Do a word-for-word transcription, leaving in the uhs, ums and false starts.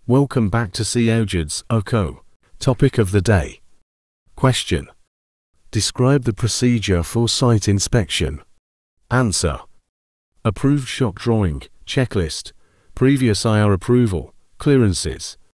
Welcome back to COJIDS Oko. Topic of the day. Question. Describe the procedure for site inspection. Answer. Approved shop drawing, checklist, previous I R approval, clearances,